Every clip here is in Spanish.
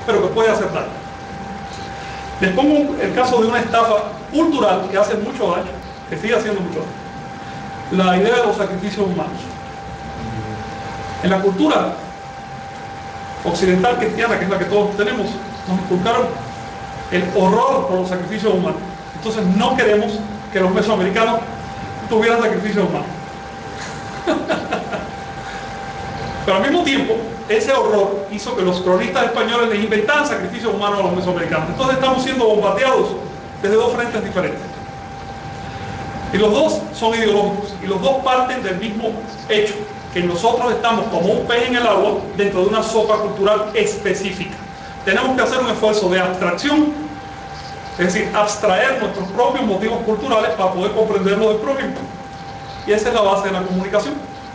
pero que puede hacer daño. Les pongo el caso de una estafa cultural que hace mucho daño, que sigue haciendo mucho daño. La idea de los sacrificios humanos. En la cultura occidental cristiana, que es la que todos tenemos, nos inculcaron el horror por los sacrificios humanos. Entonces no queremos que los mesoamericanos tuvieran sacrificios humanos. Pero al mismo tiempo, ese horror hizo que los cronistas españoles les inventaran sacrificios humanos a los mesoamericanos. Entonces estamos siendo bombardeados desde dos frentes diferentes. Y los dos son ideológicos, y los dos parten del mismo hecho, que nosotros estamos como un pez en el agua dentro de una sopa cultural específica. Tenemos que hacer un esfuerzo de abstracción, es decir, abstraer nuestros propios motivos culturales para poder comprenderlo del prójimo. Y esa es la base de la comunicación.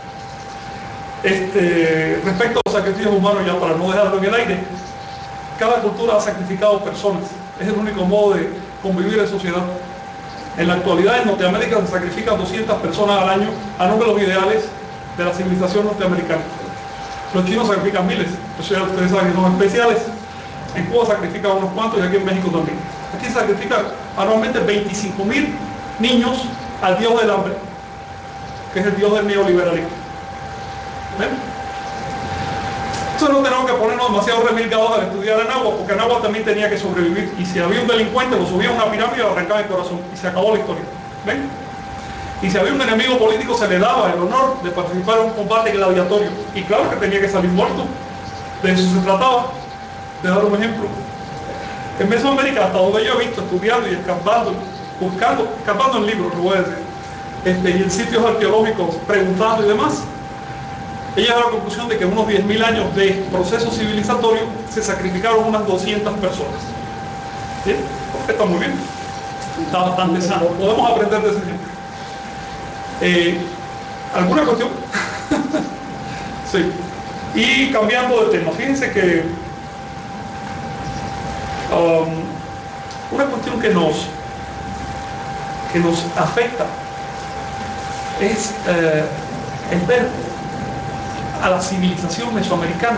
Respecto a los sacrificios humanos, ya para no dejarlo en el aire, cada cultura ha sacrificado personas. Es el único modo de convivir en sociedad. En la actualidad en Norteamérica se sacrifican 200 personas al año a nombre de los ideales de la civilización norteamericana. Los chinos sacrifican miles, eso ya ustedes saben que son especiales. En Cuba sacrifican unos cuantos y aquí en México también. Aquí se sacrifican anualmente 25.000 niños al dios del hambre, que es el dios del neoliberalismo. ¿Ven? Entonces no tenemos que ponernos demasiado remilgados al estudiar Anáhuac, porque Anáhuac también tenía que sobrevivir, y si había un delincuente lo subía a una pirámide y lo arrancaba el corazón, y se acabó la historia. ¿Ven? Y si había un enemigo político se le daba el honor de participar en un combate gladiatorio, y claro que tenía que salir muerto. De eso se trataba, de dar un ejemplo. En Mesoamérica, hasta donde yo he visto, estudiando y escarbando, buscando, escarbando en libros, lo voy a decir, y en sitios arqueológicos, preguntando y demás, he llegado a la conclusión de que en unos 10.000 años de proceso civilizatorio se sacrificaron unas 200 personas. ¿Sí? Está muy bien, está bastante sano, podemos aprender de ese ejemplo. ¿Alguna cuestión? Sí. Y cambiando de tema, fíjense que una cuestión que nos afecta es el ver a la civilización mesoamericana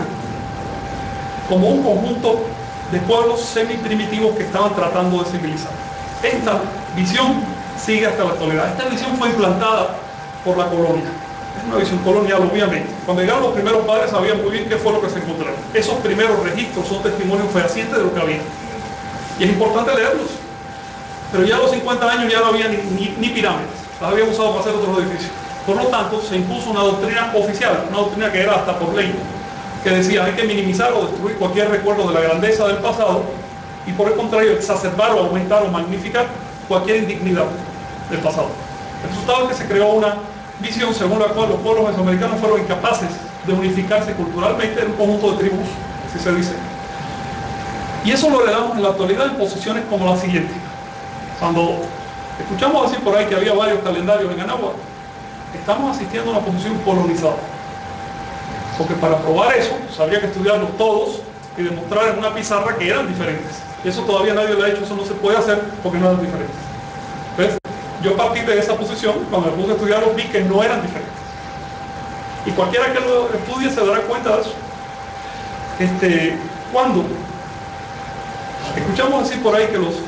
como un conjunto de pueblos semi-primitivos que estaban tratando de civilizar. Esta visión sigue hasta la actualidad. Esta visión fue implantada por la colonia. Es una visión colonial, obviamente. Cuando llegaron los primeros padres sabían muy bien qué fue lo que se encontraron. Esos primeros registros son testimonios fehacientes de lo que había. Y es importante leerlos. Pero ya a los 50 años ya no había ni pirámides. Las habían usado para hacer otros edificios. Por lo tanto, se impuso una doctrina oficial, una doctrina que era hasta por ley, que decía hay que minimizar o destruir cualquier recuerdo de la grandeza del pasado y por el contrario exacerbar o aumentar o magnificar cualquier indignidad del pasado. El resultado es que se creó una visión según la cual los pueblos mesoamericanos fueron incapaces de unificarse culturalmente en un conjunto de tribus, así se dice. Y eso lo heredamos en la actualidad en posiciones como la siguiente. Cuando escuchamos decir por ahí que había varios calendarios en Anáhuac, estamos asistiendo a una posición colonizada. Porque para probar eso, habría que estudiarlos todos y demostrar en una pizarra que eran diferentes. Y eso todavía nadie lo ha hecho, eso no se puede hacer porque no eran diferentes. ¿Ves? Yo a partir de esa posición, cuando me puse a estudiarlos, vi que no eran diferentes. Y cualquiera que lo estudie se dará cuenta de eso. Cuando escuchamos decir por ahí que los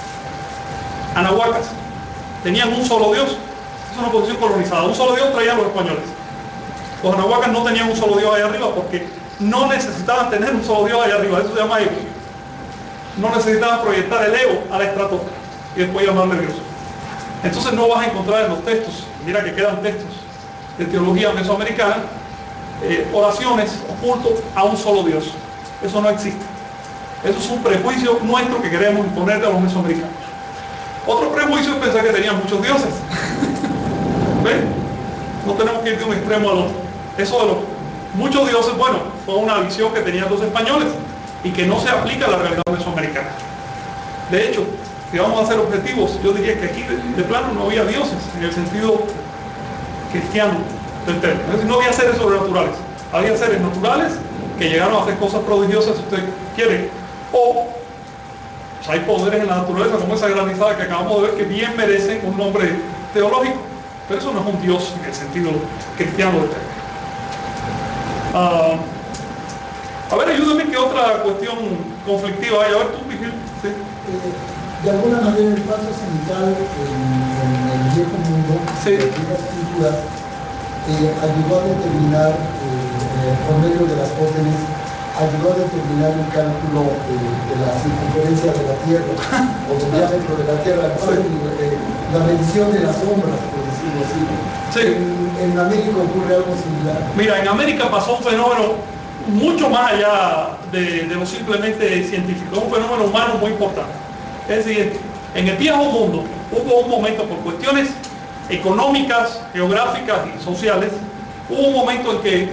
anahuacas tenían un solo dios, es una posición colonizada. Un solo dios traían los españoles. Los anahuacas no tenían un solo dios allá arriba porque no necesitaban tener un solo dios allá arriba. Eso se llama ego. No necesitaban proyectar el ego a la estratosfera y después llamarle Dios. Entonces no vas a encontrar en los textos, mira que quedan textos de teología mesoamericana, oraciones o culto a un solo Dios. Eso no existe. Eso es un prejuicio nuestro que queremos imponerle a los mesoamericanos. Otro prejuicio es pensar que tenían muchos dioses. ¿Ven? No tenemos que ir de un extremo al otro. Eso de los muchos dioses, bueno, fue una visión que tenían los españoles y que no se aplica a la realidad mesoamericana. De hecho, si vamos a ser objetivos, yo diría que aquí de plano no había dioses en el sentido cristiano del término. Es decir, no había seres sobrenaturales. Había seres naturales que llegaron a hacer cosas prodigiosas, si usted quiere, o pues, hay poderes en la naturaleza como esa granizada que acabamos de ver que bien merecen un nombre teológico, pero eso no es un dios en el sentido cristiano del término. A ver, ayúdame, ¿qué otra cuestión conflictiva hay? A ver, tú, Miguel. Sí. De alguna manera el paso cenital en el viejo mundo, sí, de las culturas, ayudó a determinar, por medio de las órdenes, ayudó a determinar el cálculo de la circunferencia de la Tierra, o del diámetro de la Tierra, la medición de las sombras, por decirlo así. Sí. En América ocurre algo similar. Mira, en América pasó un fenómeno mucho más allá de lo simplemente científico, un fenómeno humano muy importante. Es decir, en el viejo mundo hubo un momento, por cuestiones económicas, geográficas y sociales, hubo un momento en que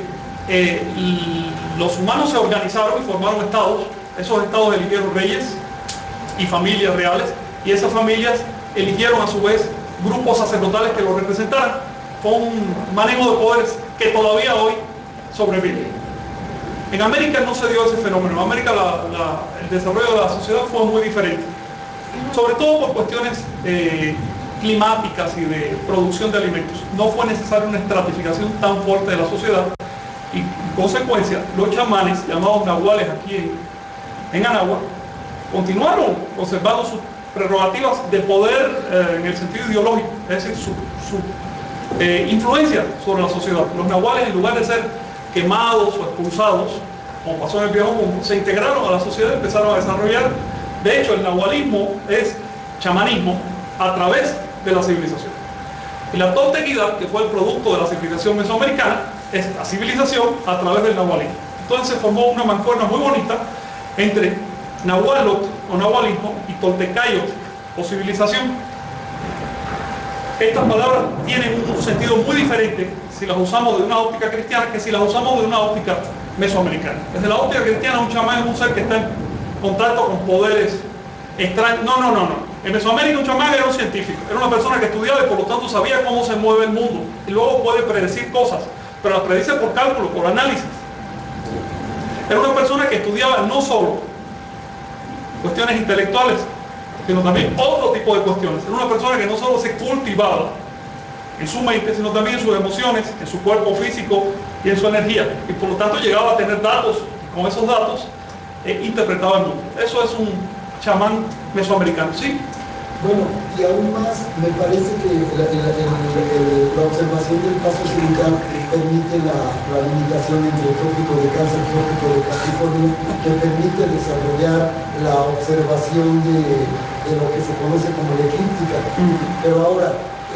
los humanos se organizaron y formaron estados. Esos estados eligieron reyes y familias reales, y esas familias eligieron a su vez grupos sacerdotales que los representaran, con un manejo de poderes que todavía hoy sobrevive. En América no se dio ese fenómeno. En América el desarrollo de la sociedad fue muy diferente, sobre todo por cuestiones climáticas y de producción de alimentos. No fue necesaria una estratificación tan fuerte de la sociedad, y en consecuencia los chamanes, llamados nahuales aquí en Anáhuac, continuaron conservando sus prerrogativas de poder en el sentido ideológico, es decir, su influencia sobre la sociedad. Los nahuales, en lugar de ser quemados o expulsados, como pasó en el viejo mundo, se integraron a la sociedad y empezaron a desarrollar. De hecho, el nahualismo es chamanismo a través de la civilización. Y la toltequidad, que fue el producto de la civilización mesoamericana, es la civilización a través del nahualismo. Entonces se formó una mancuerna muy bonita entre nahualot o nahualismo y toltecayot o civilización. Estas palabras tienen un sentido muy diferente si las usamos de una óptica cristiana que si las usamos de una óptica mesoamericana. Desde la óptica cristiana, un chamán es un ser que está en contacto con poderes extraños. No. En Mesoamérica un chamán era un científico, era una persona que estudiaba y por lo tanto sabía cómo se mueve el mundo y luego puede predecir cosas, pero las predice por cálculo, por análisis. Era una persona que estudiaba no solo cuestiones intelectuales, sino también otro tipo de cuestiones. Era una persona que no solo se cultivaba en su mente, sino también en sus emociones, en su cuerpo físico y en su energía, y por lo tanto llegaba a tener datos, y con esos datos interpretaba el mundo. Eso es un chamán mesoamericano, ¿sí? Bueno, y aún más me parece que la observación del paso cenital permite la limitación entre el trópico de Cáncer y el trópico de Capricornio, que permite desarrollar la observación de lo que se conoce como la eclíptica. Pero ahora,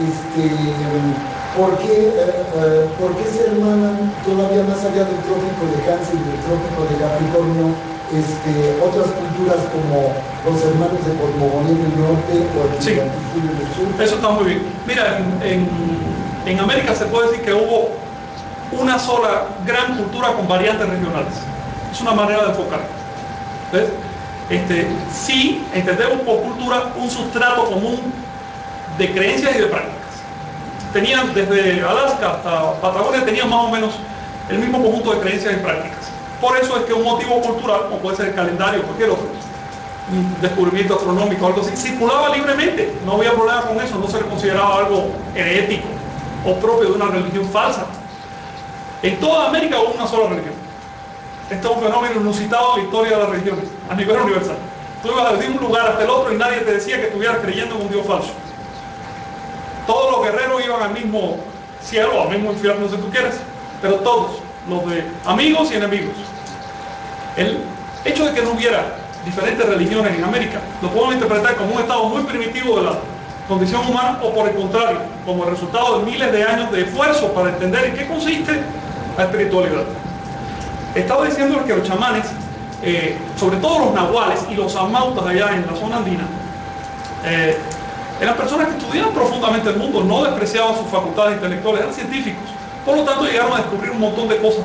¿por qué se hermanan todavía más allá del trópico de Cáncer y del trópico de Capricornio otras culturas como los hermanos de Cosmogonía en el norte o el Anticulio en el sur? Eso está muy bien. Mira, en América se puede decir que hubo una sola gran cultura con variantes regionales. Es una manera de enfocar. ¿Ves? Sí, entendemos por cultura un sustrato común de creencias y de prácticas. Tenían desde Alaska hasta Patagonia, tenían más o menos el mismo conjunto de creencias y prácticas. Por eso es que un motivo cultural, como puede ser el calendario o cualquier otro, un descubrimiento astronómico o algo así, circulaba libremente. No había problema con eso, no se le consideraba algo herético o propio de una religión falsa. En toda América hubo una sola religión. Este es un fenómeno inusitado en la historia de las religiones, a nivel universal. Tú ibas desde un lugar hasta el otro y nadie te decía que estuvieras creyendo en un Dios falso. Todos los guerreros iban al mismo cielo o al mismo infierno, si tú quieres, pero todos, los de amigos y enemigos. El hecho de que no hubiera diferentes religiones en América lo podemos interpretar como un estado muy primitivo de la condición humana, o por el contrario, como el resultado de miles de años de esfuerzo para entender en qué consiste la espiritualidad. Estaba diciendo que los chamanes, sobre todo los nahuales y los amautas allá en la zona andina, eran personas que estudiaban profundamente el mundo, no despreciaban sus facultades intelectuales, eran científicos. Por lo tanto, llegaron a descubrir un montón de cosas.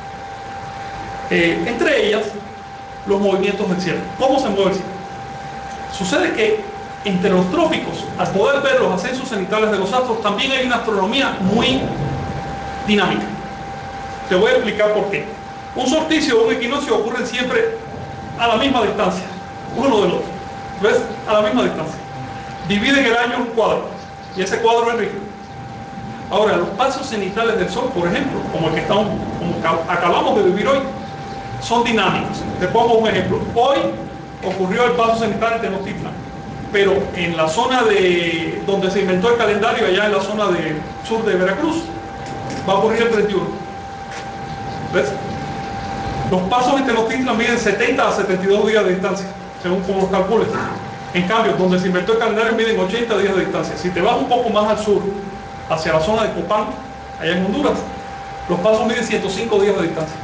Entre ellas, los movimientos del cielo. ¿Cómo se mueve el cielo? Sucede que entre los trópicos, al poder ver los ascensos cenitales de los astros, también hay una astronomía muy dinámica. Te voy a explicar por qué. Un solsticio o un equinoccio ocurren siempre a la misma distancia, uno del otro. ¿Ves? A la misma distancia. Dividen el año en un cuadro, y ese cuadro es rígido. Ahora, los pasos cenitales del Sol, por ejemplo, como el que acabamos de vivir hoy, son dinámicos. Te pongo un ejemplo. Hoy ocurrió el paso cenital en Tenochtitlan, pero en la zona de donde se inventó el calendario, allá en la zona del sur de Veracruz, va a ocurrir el 31. ¿Ves? Los pasos en Tenochtitlan miden 70 a 72 días de distancia, según como los calcules. En cambio, donde se inventó el calendario miden 80 días de distancia. Si te vas un poco más al sur, hacia la zona de Copán, allá en Honduras, los pasos miden 105 días de distancia.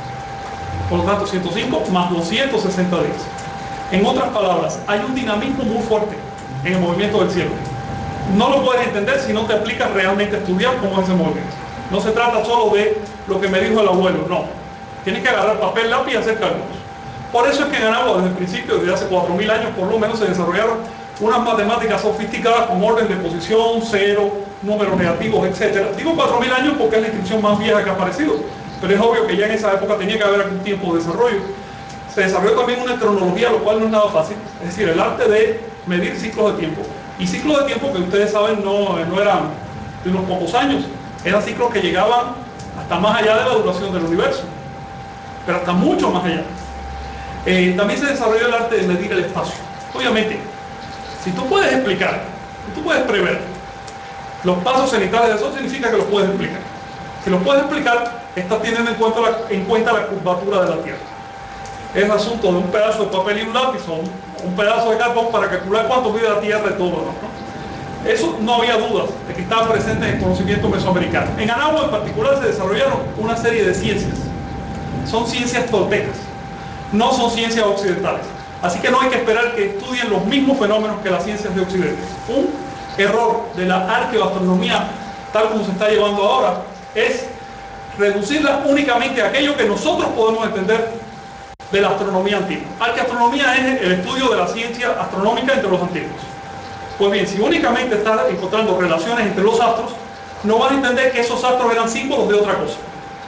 Por lo tanto, 105 más 260 días. En otras palabras, hay un dinamismo muy fuerte en el movimiento del cielo. No lo puedes entender si no te aplicas realmente a estudiar cómo es ese movimiento. No se trata solo de lo que me dijo el abuelo, no. Tienes que agarrar papel, lápiz y hacer cálculos. Por eso es que en Anagua, desde el principio, desde hace 4.000 años por lo menos, se desarrollaron unas matemáticas sofisticadas con orden de posición, cero, números negativos, etc. Digo 4.000 años porque es la inscripción más vieja que ha aparecido, pero es obvio que ya en esa época tenía que haber algún tiempo de desarrollo. Se desarrolló también una astronomía, lo cual no es nada fácil, es decir, el arte de medir ciclos de tiempo. Y ciclos de tiempo que ustedes saben no eran de unos pocos años, eran ciclos que llegaban hasta más allá de la duración del universo, pero hasta mucho más allá. También se desarrolló el arte de medir el espacio. Obviamente, si tú puedes explicar, si tú puedes prever los pasos cenitales, eso significa que los puedes explicar. Si los puedes explicar, estás teniendo en cuenta la curvatura de la Tierra. Es asunto de un pedazo de papel y un lápiz o un pedazo de cartón para calcular cuánto mide la Tierra y todo, ¿no? Eso no había dudas de que estaba presente en el conocimiento mesoamericano. En Anagua en particular se desarrollaron una serie de ciencias. Son ciencias toltecas, no son ciencias occidentales. Así que no hay que esperar que estudien los mismos fenómenos que las ciencias de Occidente. Un error de la arqueoastronomía, tal como se está llevando ahora, es reducirla únicamente a aquello que nosotros podemos entender de la astronomía antigua. Arqueoastronomía es el estudio de la ciencia astronómica entre los antiguos. Pues bien, si únicamente estás encontrando relaciones entre los astros, no vas a entender que esos astros eran símbolos de otra cosa.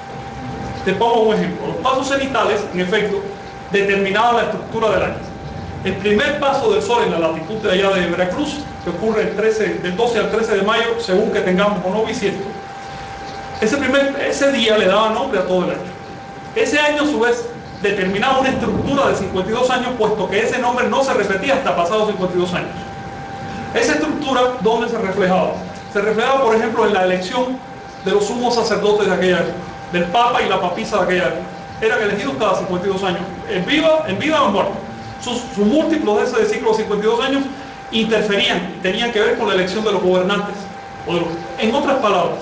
Te pongo un ejemplo. Los pasos cenitales, en efecto, determinaban la estructura del año. El primer paso del Sol en la latitud de allá de Veracruz, que ocurre del 12 al 13 de mayo, según que tengamos o no bisiesto, ese día le daba nombre a todo el año. Ese año, a su vez, determinaba una estructura de 52 años, puesto que ese nombre no se repetía hasta pasados 52 años. Esa estructura, ¿dónde se reflejaba? Se reflejaba, por ejemplo, en la elección de los sumos sacerdotes de aquella época, del Papa y la papisa de aquella época. Eran elegidos cada 52 años, en vida o en muerte. Sus múltiplos de ese ciclo de 52 años interferían, tenían que ver con la elección de los gobernantes. En otras palabras,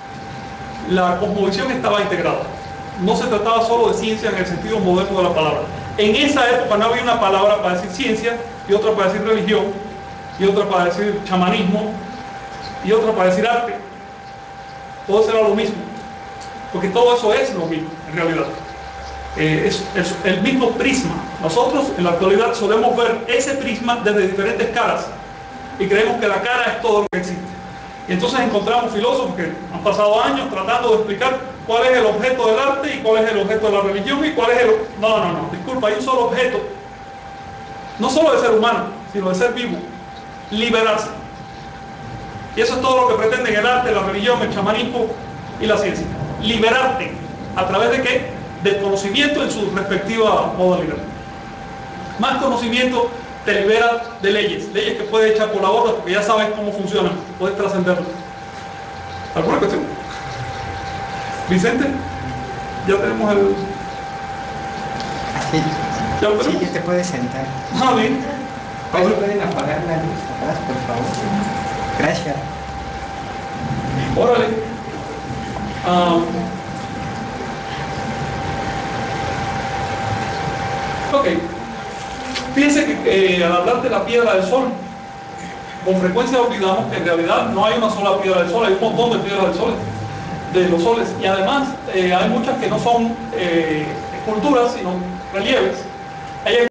la cosmovisión estaba integrada. No se trataba solo de ciencia en el sentido moderno de la palabra. En esa época no había una palabra para decir ciencia, y otra para decir religión, y otra para decir chamanismo, y otra para decir arte. Todo eso era lo mismo, porque todo eso es lo mismo, en realidad. Es el mismo prisma. Nosotros en la actualidad solemos ver ese prisma desde diferentes caras, y creemos que la cara es todo lo que existe. Y entonces encontramos filósofos que han pasado años tratando de explicar cuál es el objeto del arte y cuál es el objeto de la religión y cuál es el... No, disculpa, hay un solo objeto, no solo de ser humano, sino de ser vivo: liberarse. Y eso es todo lo que pretenden el arte, la religión, el chamanismo y la ciencia. Liberarte. ¿A través de qué? Del conocimiento en su respectiva modalidad. Más conocimiento te libera de leyes que puedes echar por la borda porque ya sabes cómo funcionan, puedes trascenderlas. ¿Alguna cuestión? Vicente, ya tenemos el... Sí, ¿Ya lo tenemos? sí, te puedes sentar. Ah, bien. Ahí pueden apagar la luz atrás, por favor. Gracias. Órale. Ok. Fíjense que al hablar de la piedra del sol, con frecuencia olvidamos que en realidad no hay una sola piedra del sol, hay un montón de piedras del sol, de los soles, y además hay muchas que no son esculturas, sino relieves. Hay